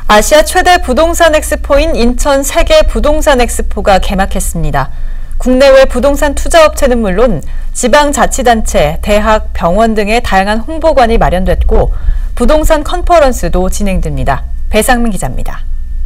아시아 최대 부동산 엑스포인 인천 세계 부동산 엑스포가 개막했습니다. 국내외 부동산 투자업체는 물론 지방자치단체, 대학, 병원 등의 다양한 홍보관이 마련됐고 부동산 컨퍼런스도 진행됩니다. 배상민 기자입니다.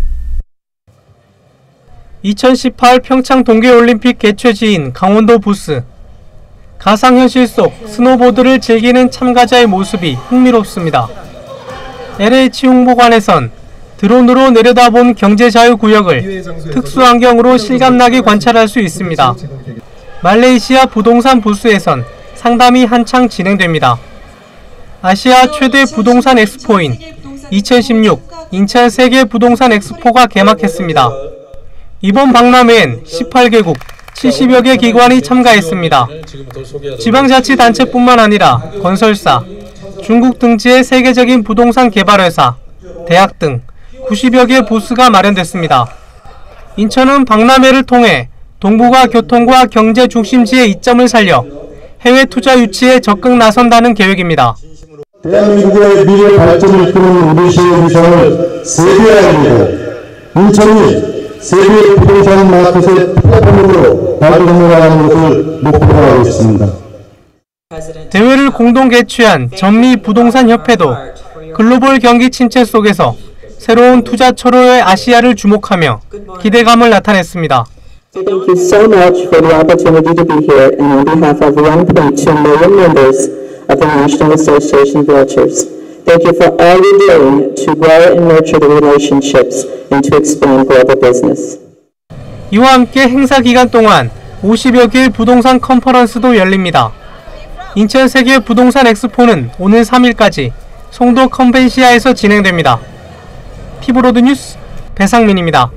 2018 평창 동계올림픽 개최지인 강원도 부스. 가상현실 속 스노보드를 즐기는 참가자의 모습이 흥미롭습니다. LH 홍보관에선 드론으로 내려다본 경제자유구역을 특수안경으로 실감나게 관찰할 수 있습니다. 말레이시아 부동산 부스에선 상담이 한창 진행됩니다. 아시아 최대 부동산 엑스포인 2016 인천 세계 부동산 엑스포가 개막했습니다. 이번 박람회엔 18개국 70여 개 기관이 참가했습니다. 지방자치단체뿐만 아니라 건설사, 중국 등지의 세계적인 부동산 개발회사, 대학 등 90여 개 부스가 마련됐습니다. 인천은 박람회를 통해 동북아 교통과 경제 중심지의 이점을 살려 해외 투자 유치에 적극 나선다는 계획입니다. 대한민국의 미래 발전을 이끄는 우리 시의 위상을 세계화합니다. 인천이 세계 부동산 마켓의 플랫폼으로 발전해나가는 것을 목표로 하고 있습니다. 대회를 공동 개최한 전미부동산협회도 글로벌 경기 침체 속에서 새로운 투자 철호의 아시아를 주목하며 기대감을 나타냈습니다. Thank you so much for the opportunity to be here and on behalf of 1.2 million members of the National Association of Realtors. Thank you for all you're doing to grow and nurture the relationships and to expand global business. 이와 함께 행사 기간 동안 50여 개의 부동산 컨퍼런스도 열립니다. 인천 세계 부동산 엑스포는 오늘 3일까지 송도 컨벤시아에서 진행됩니다. 피브로드 뉴스 배상민입니다.